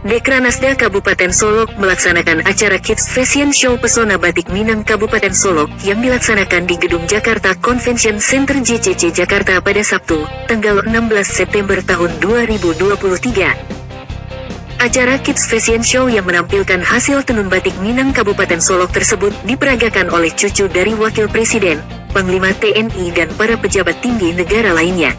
Dekranasda Kabupaten Solok melaksanakan acara Kids Fashion Show Pesona Batik Minang Kabupaten Solok yang dilaksanakan di Gedung Jakarta Convention Center JCC Jakarta pada Sabtu, tanggal 16 September tahun 2023. Acara Kids Fashion Show yang menampilkan hasil tenun batik Minang Kabupaten Solok tersebut diperagakan oleh cucu dari Wakil Presiden, Panglima TNI dan para pejabat tinggi negara lainnya.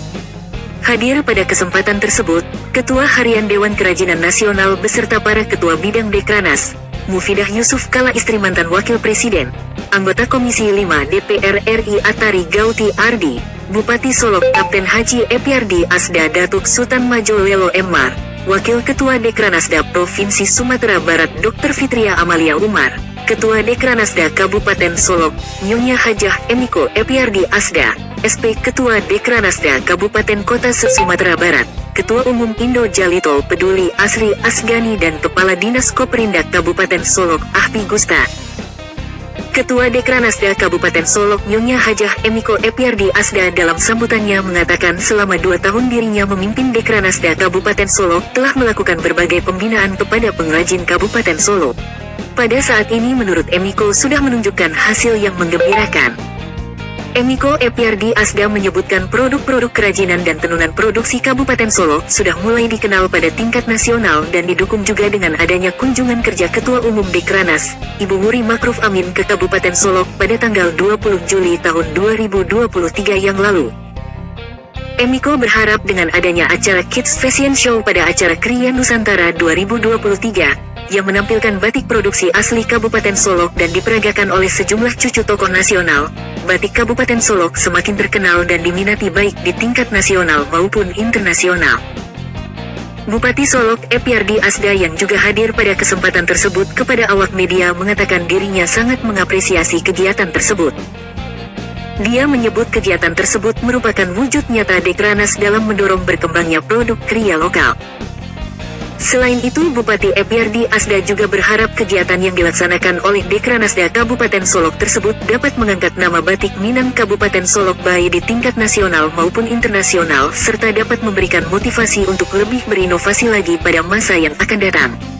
Hadir pada kesempatan tersebut, Ketua Harian Dewan Kerajinan Nasional beserta para Ketua Bidang Dekranas, Mufidah Yusuf Kala istri mantan Wakil Presiden, anggota Komisi 5 DPR RI Atari Gauti Ardi, Bupati Solok Kapten Haji Epiardi Asda Datuk Sultan Majo Lelo Emmar, Wakil Ketua Dekranasda Provinsi Sumatera Barat Dr. Fitria Amalia Umar, Ketua Dekranasda Kabupaten Solok, Nyonya Hajah Emiko Epiardi Asda, SP Ketua Dekranasda Kabupaten Kota Sumatera Barat, Ketua Umum Indo Jalito Peduli Asri Asgani dan Kepala Dinas Koperindak Kabupaten Solok Ahpi Gusta. Ketua Dekranasda Kabupaten Solok Nyonya Hajah Emiko Epiardi Asda dalam sambutannya mengatakan selama 2 tahun dirinya memimpin Dekranasda Kabupaten Solok telah melakukan berbagai pembinaan kepada pengrajin Kabupaten Solok. Pada saat ini menurut Emiko sudah menunjukkan hasil yang menggembirakan. Emiko Epiardi Asda menyebutkan produk-produk kerajinan dan tenunan produksi Kabupaten Solok sudah mulai dikenal pada tingkat nasional dan didukung juga dengan adanya kunjungan kerja Ketua Umum Dekranas, Ibu Muri Makruf Amin ke Kabupaten Solok pada tanggal 20 Juli tahun 2023 yang lalu. Emiko berharap dengan adanya acara Kids Fashion Show pada acara Kriya Nusantara 2023, yang menampilkan batik produksi asli Kabupaten Solok dan diperagakan oleh sejumlah cucu tokoh nasional, batik Kabupaten Solok semakin terkenal dan diminati baik di tingkat nasional maupun internasional. Bupati Solok Epiardi Asda yang juga hadir pada kesempatan tersebut kepada awak media mengatakan dirinya sangat mengapresiasi kegiatan tersebut. Dia menyebut kegiatan tersebut merupakan wujud nyata Dekranas dalam mendorong berkembangnya produk kriya lokal. Selain itu, Bupati Epiardi Asda juga berharap kegiatan yang dilaksanakan oleh Dekranasda Kabupaten Solok tersebut dapat mengangkat nama batik Minang Kabupaten Solok baik di tingkat nasional maupun internasional serta dapat memberikan motivasi untuk lebih berinovasi lagi pada masa yang akan datang.